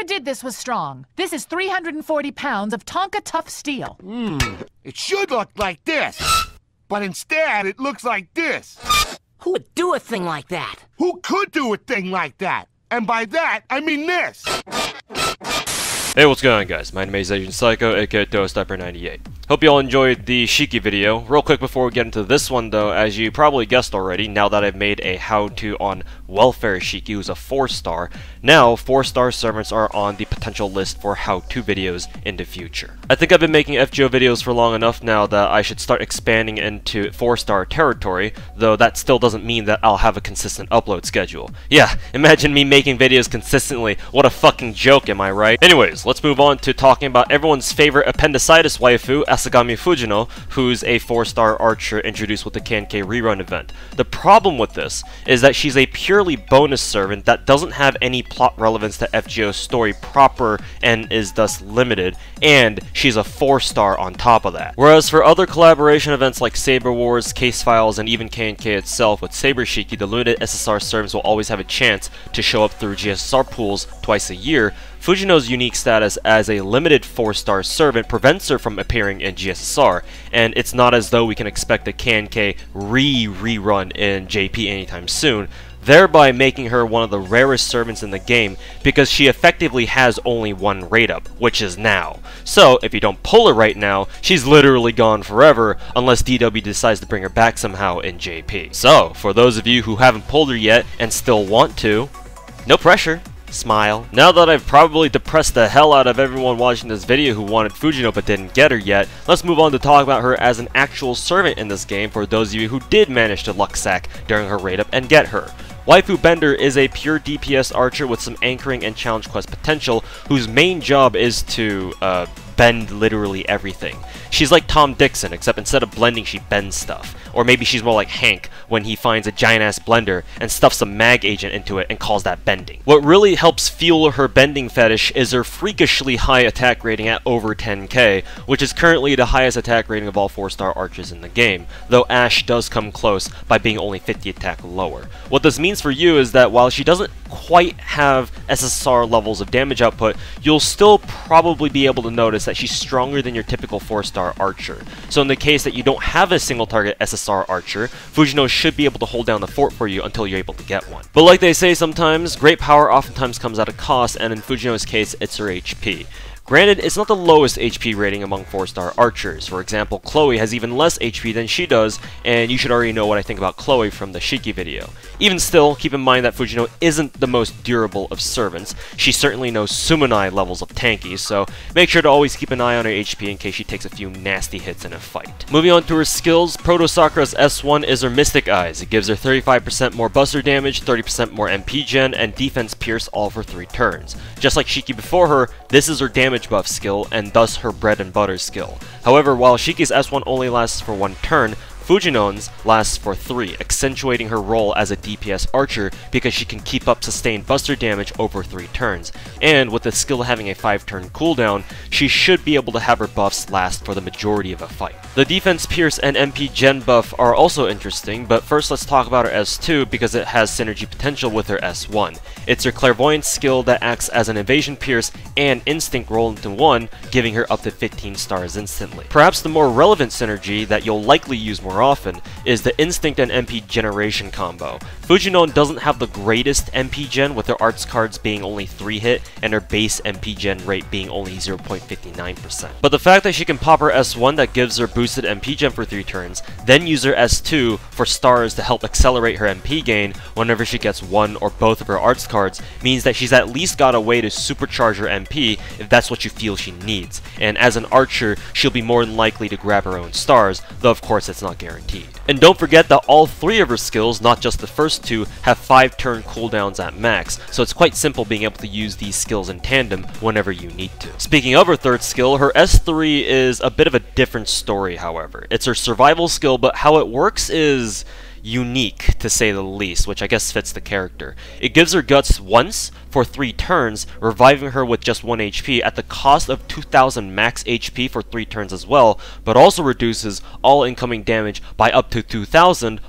did this was strong. This is 340 pounds of Tonka tough steel. It should look like this. But instead, it looks like this. Who would do a thing like that? Who could do a thing like that? And by that, I mean this. Hey, what's going on, guys? My name is Asian Psycho, aka Toastdiaper98. Hope you all enjoyed the Shiki video. Real quick before we get into this one though, as you probably guessed already, now that I've made a how-to on Welfare Shiki, who's a 4-star, now 4-star servants are on the potential list for how-to videos in the future. I think I've been making FGO videos for long enough now that I should start expanding into 4-star territory, though that still doesn't mean that I'll have a consistent upload schedule. Yeah, imagine me making videos consistently. What a fucking joke, am I right? Anyways, let's move on to talking about everyone's favorite appendicitis waifu, Asagami Fujino, who's a 4-star archer introduced with the KNK rerun event. The problem with this is that she's a purely bonus servant that doesn't have any plot relevance to FGO's story proper and is thus limited, and she's a 4-star on top of that. Whereas for other collaboration events like Saber Wars, Case Files, and even KNK itself with Saber Shiki, the limited SSR servants will always have a chance to show up through GSSR pools twice a year. Fujino's unique status as a limited 4-star servant prevents her from appearing in GSSR, and it's not as though we can expect a KNK rerun in JP anytime soon, thereby making her one of the rarest servants in the game because she effectively has only one rate up, which is now. So if you don't pull her right now, she's literally gone forever unless DW decides to bring her back somehow in JP. So for those of you who haven't pulled her yet and still want to, no pressure. Smile. Now that I've probably depressed the hell out of everyone watching this video who wanted Fujino but didn't get her yet, let's move on to talk about her as an actual servant in this game for those of you who did manage to luck sack during her raid up and get her. Waifu Bender is a pure DPS archer with some anchoring and challenge quest potential, whose main job is to bend literally everything. She's like Tom Dixon, except instead of blending she bends stuff. Or maybe she's more like Hank when he finds a giant ass blender and stuffs a mag agent into it and calls that bending. What really helps fuel her bending fetish is her freakishly high attack rating at over 10k, which is currently the highest attack rating of all 4-star archers in the game, though Ashe does come close by being only 50 attack lower. What this means for you is that while she doesn't quite have SSR levels of damage output, you'll still probably be able to notice that she's stronger than your typical 4-star archer. So in the case that you don't have a single target SSR archer, Fujino should be able to hold down the fort for you until you're able to get one. But like they say sometimes, great power oftentimes comes at a cost, and in Fujino's case, it's her HP. Granted, it's not the lowest HP rating among 4-star archers. For example, Chloe has even less HP than she does, and you should already know what I think about Chloe from the Shiki video. Even still, keep in mind that Fujino isn't the most durable of servants. She certainly knows Sumonai levels of tanky, so make sure to always keep an eye on her HP in case she takes a few nasty hits in a fight. Moving on to her skills, Proto Sakura's S1 is her Mystic Eyes. It gives her 35% more buster damage, 30% more MP gen, and defense pierce all for 3 turns. Just like Shiki before her, this is her damage buff skill, and thus her bread and butter skill. However, while Shiki's S1 only lasts for 1 turn, Fujino's lasts for 3, accentuating her role as a DPS archer because she can keep up sustained buster damage over 3 turns, and with the skill having a 5-turn cooldown, she should be able to have her buffs last for the majority of a fight. The defense pierce and MP gen buff are also interesting, but first let's talk about her S2 because it has synergy potential with her S1. It's her clairvoyance skill that acts as an evasion pierce and instinct roll into one, giving her up to 15 stars instantly. Perhaps the more relevant synergy that you'll likely use more often is the instinct and MP generation combo. Fujino doesn't have the greatest MP gen, with her arts cards being only 3 hit and her base MP gen rate being only 0.59%. But the fact that she can pop her S1 that gives her boosted MP gen for 3 turns, then use her S2 for stars to help accelerate her MP gain whenever she gets one or both of her arts cards, means that she's at least got a way to supercharge her MP if that's what you feel she needs, and as an archer, she'll be more than likely to grab her own stars, though of course it's not guaranteed. And don't forget that all 3 of her skills, not just the first 2, have 5-turn cooldowns at max, so it's quite simple being able to use these skills in tandem whenever you need to. Speaking of her 3rd skill, her S3 is a bit of a different story, however. It's her survival skill, but how it works is unique, to say the least, which I guess fits the character. It gives her guts once for 3 turns, reviving her with just 1 HP at the cost of 2000 max HP for 3 turns as well, but also reduces all incoming damage by up to 2000,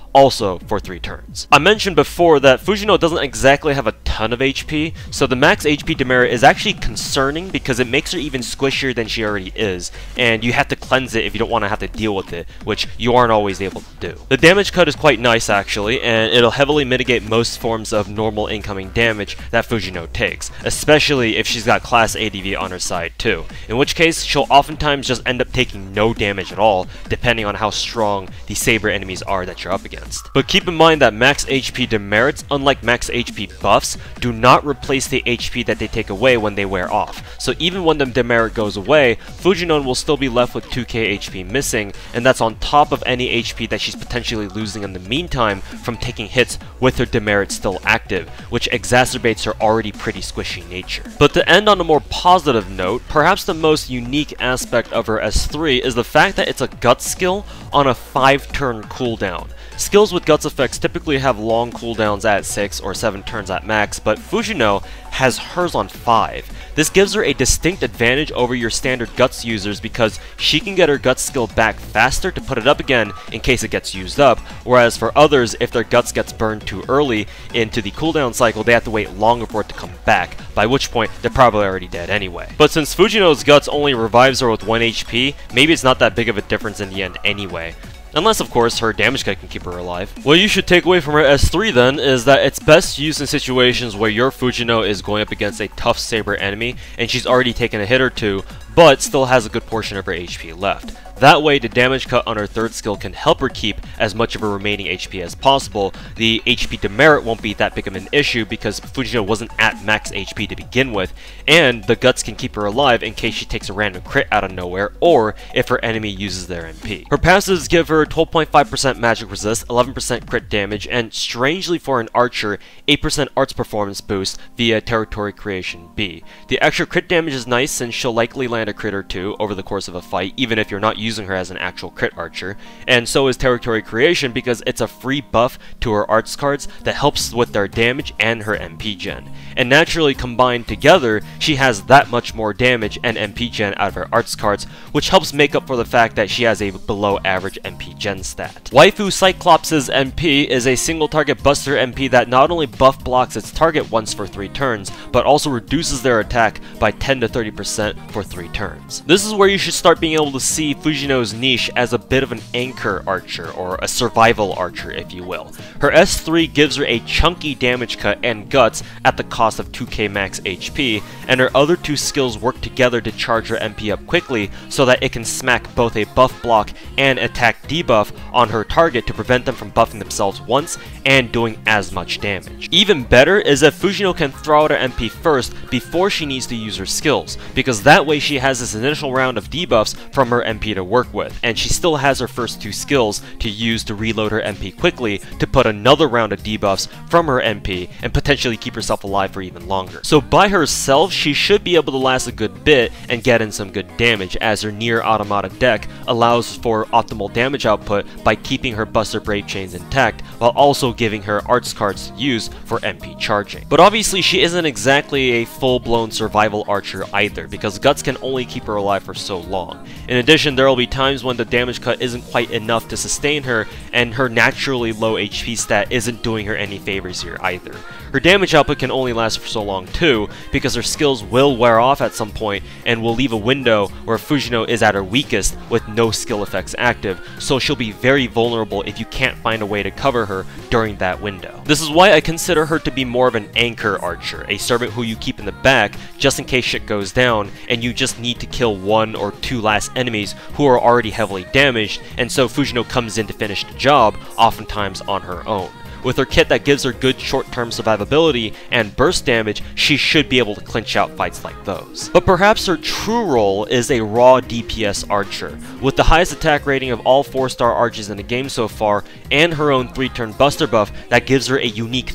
also for 3 turns. I mentioned before that Fujino doesn't exactly have a ton of HP, so the max HP demerit is actually concerning because it makes her even squishier than she already is, and you have to cleanse it if you don't want to have to deal with it, which you aren't always able to do. The damage cut is quite nice actually, and it'll heavily mitigate most forms of normal incoming damage that Fujino takes, especially if she's got class ADV on her side too, in which case she'll oftentimes just end up taking no damage at all, depending on how strong the Saber enemies are that you're up against. But keep in mind that max HP demerits, unlike max HP buffs, do not replace the HP that they take away when they wear off. So even when the demerit goes away, Fujino will still be left with 2k HP missing, and that's on top of any HP that she's potentially losing in the meantime from taking hits with her demerit still active, which exacerbates her already pretty squishy nature. But to end on a more positive note, perhaps the most unique aspect of her S3 is the fact that it's a Guts skill on a 5-turn cooldown. Skills with Guts effects typically have long cooldowns at 6 or 7 turns at max, but Fujino has hers on 5. This gives her a distinct advantage over your standard Guts users because she can get her Guts skill back faster to put it up again in case it gets used up, whereas for others, if their Guts gets burned too early into the cooldown cycle, they have to wait longer for it to come back, by which point they're probably already dead anyway. But since Fujino's Guts only revives her with 1 HP, maybe it's not that big of a difference in the end anyway. Unless, of course, her damage cut can keep her alive. What you should take away from her S3 then is that it's best used in situations where your Fujino is going up against a tough Saber enemy and she's already taken a hit or two, but still has a good portion of her HP left. That way, the damage cut on her 3rd skill can help her keep as much of her remaining HP as possible. The HP demerit won't be that big of an issue because Fujino wasn't at max HP to begin with, and the Guts can keep her alive in case she takes a random crit out of nowhere, or if her enemy uses their MP. Her passives give her 12.5% magic resist, 11% crit damage, and strangely for an archer, 8% arts performance boost via territory creation B. The extra crit damage is nice since she'll likely land a crit or 2 over the course of a fight, even if you're not using her as an actual crit archer, and so is territory creation because it's a free buff to her arts cards that helps with their damage and her MP gen. And naturally combined together, she has that much more damage and MP gen out of her arts cards, which helps make up for the fact that she has a below average MP gen stat. Waifu Cyclops' MP is a single target buster MP that not only buff blocks its target once for 3 turns, but also reduces their attack by 10 to 30% for 3 turns. This is where you should start being able to see Fujino's niche as a bit of an anchor archer, or a survival archer if you will. Her S3 gives her a chunky damage cut and Guts at the cost of 2k max HP, and her other 2 skills work together to charge her MP up quickly so that it can smack both a buff block and attack debuff on her target to prevent them from buffing themselves once and doing as much damage. Even better is that Fujino can throw out her MP first before she needs to use her skills, because that way she has this initial round of debuffs from her MP to work with, and she still has her first 2 skills to use to reload her MP quickly to put another round of debuffs from her MP and potentially keep herself alive for even longer. So by herself, she should be able to last a good bit and get in some good damage, as her Nier Automata deck allows for optimal damage output by keeping her Buster Brave Chains intact, while also giving her arts cards to use for MP charging. But obviously she isn't exactly a full-blown survival archer either, because Guts can only keep her alive for so long. In addition, there will be times when the damage cut isn't quite enough to sustain her, and her naturally low HP stat isn't doing her any favors here either. Her damage output can only last for so long too, because her skills will wear off at some point and will leave a window where Fujino is at her weakest with no skill effects active, so she'll be very vulnerable if you can't find a way to cover her during that window. This is why I consider her to be more of an anchor archer, a servant who you keep in the back just in case shit goes down and you just need to kill 1 or 2 last enemies who are already heavily damaged, and so Fujino comes in to finish the job, oftentimes on her own. With her kit that gives her good short-term survivability and burst damage, she should be able to clinch out fights like those. But perhaps her true role is a raw DPS archer. With the highest attack rating of all 4-star archers in the game so far, and her own 3-turn buster buff that gives her a unique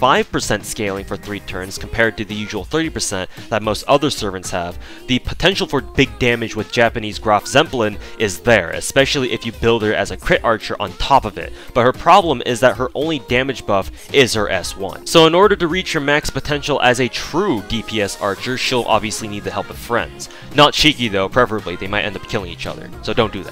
35% scaling for 3 turns compared to the usual 30% that most other servants have, the potential for big damage with Japanese Graf Zeppelin is there, especially if you build her as a crit archer on top of it. But her problem is that her only damage buff is her S1. So in order to reach her max potential as a true DPS archer, she'll obviously need the help of friends. Not Shiki though, preferably, they might end up killing each other, so don't do that.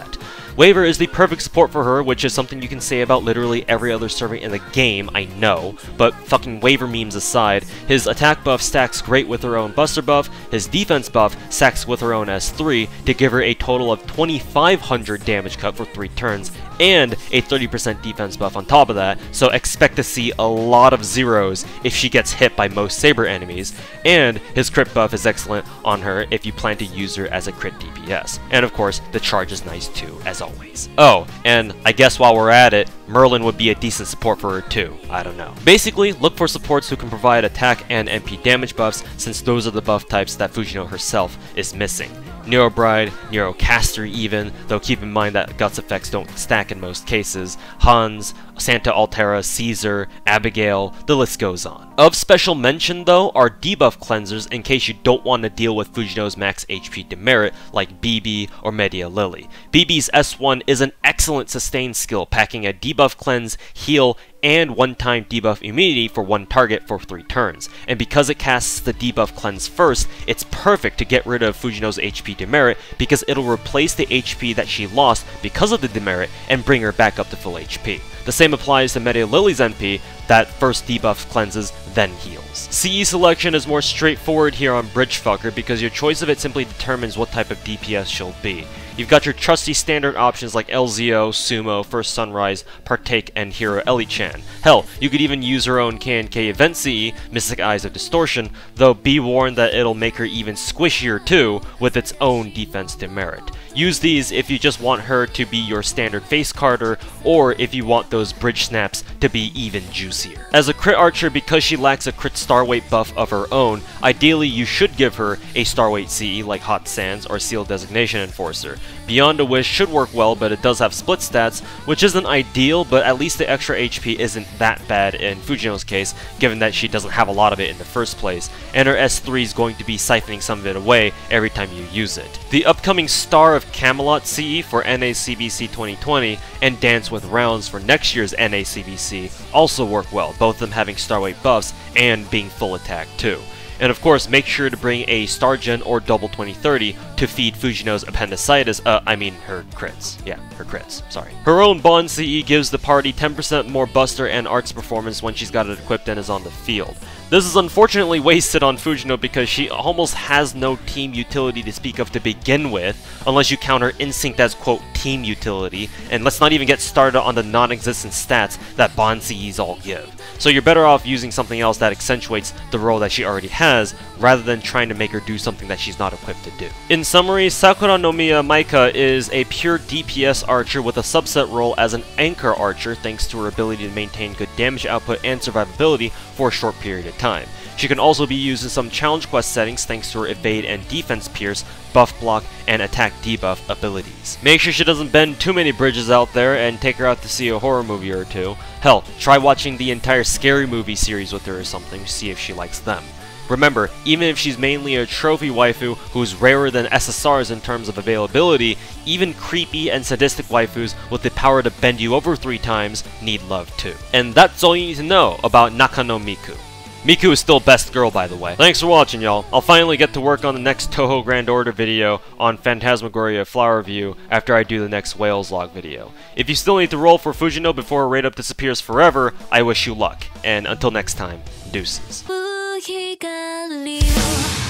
Waver is the perfect support for her, which is something you can say about literally every other server in the game, I know, but fucking Waver memes aside, his attack buff stacks great with her own Buster buff, his defense buff stacks with her own S3 to give her a total of 2500 damage cut for 3 turns, and a 30% defense buff on top of that, so expect to see a lot of zeros if she gets hit by most Saber enemies, and his crit buff is excellent on her if you plan to use her as a crit DPS. And of course, the charge is nice too, as always. Oh, and I guess while we're at it, Merlin would be a decent support for her too, I don't know. Basically, look for supports who can provide attack and MP damage buffs, since those are the buff types that Fujino herself is missing. Neurobride, Neurocaster even, though keep in mind that Guts effects don't stack in most cases, Hans, Santa Altera, Caesar, Abigail, the list goes on. Of special mention though are debuff cleansers in case you don't want to deal with Fujino's max HP demerit like BB or Media Lily. BB's S1 is an excellent sustain skill, packing a debuff cleanse, heal, and one-time debuff immunity for one target for 3 turns, and because it casts the debuff cleanse first, it's perfect to get rid of Fujino's HP demerit because it'll replace the HP that she lost because of the demerit and bring her back up to full HP. The same applies to Media Lily's NP, that first debuff cleanses, then heals. CE selection is more straightforward here on Bridgefucker because your choice of it simply determines what type of DPS she'll be. You've got your trusty standard options like LZO, Sumo, First Sunrise, Partake, and Hero Ellie-chan. Hell, you could even use her own K&K event CE, Mystic Eyes of Distortion, though be warned that it'll make her even squishier too, with its own defense demerit. Use these if you just want her to be your standard face carder, or if you want those bridge snaps to be even juicier. As a crit archer, because she lacks a crit star weight buff of her own, ideally you should give her a star weight CE like Hot Sands or Seal Designation Enforcer. Beyond a Wish should work well, but it does have split stats, which isn't ideal, but at least the extra HP isn't that bad in Fujino's case, given that she doesn't have a lot of it in the first place, and her S3 is going to be siphoning some of it away every time you use it. The upcoming Star of Camelot CE for NACBC 2020 and Dance with Rounds for next year's NACBC also work well, both of them having star weight buffs and being full attack too. And of course, make sure to bring a Star Gen or Double 2030 to feed Fujino's appendicitis, her crits. Yeah, her crits, sorry. Her own Bond CE gives the party 10% more Buster and Arts performance when she's got it equipped and is on the field. This is unfortunately wasted on Fujino because she almost has no team utility to speak of to begin with, unless you count her Instinct as quote team utility, and let's not even get started on the non-existent stats that Bond CEs all give. So you're better off using something else that accentuates the role that she already has, rather than trying to make her do something that she's not equipped to do. In summary, Sakura no Miya Maika is a pure DPS archer with a subset role as an anchor archer thanks to her ability to maintain good damage output and survivability for a short period of time. She can also be used in some challenge quest settings thanks to her evade and defense pierce, buff block, and attack debuff abilities. Make sure she doesn't bend too many bridges out there and take her out to see a horror movie or two. Hell, try watching the entire Scary Movie series with her or something to see if she likes them. Remember, even if she's mainly a trophy waifu who's rarer than SSRs in terms of availability, even creepy and sadistic waifus with the power to bend you over 3 times need love too. And that's all you need to know about Nakano Miku. Miku is still best girl, by the way. Thanks for watching, y'all. I'll finally get to work on the next Touhou Grand Order video on Phantasmagoria Flower View after I do the next Whales Log video. If you still need to roll for Fujino before her rate-up disappears forever, I wish you luck. And until next time, deuces.